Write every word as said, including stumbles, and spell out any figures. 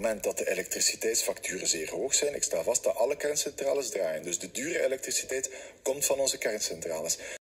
moment dat de elektriciteitsfacturen zeer hoog zijn, ik stel vast dat alle kerncentrales draaien. Dus de dure elektriciteit komt van onze kerncentrales.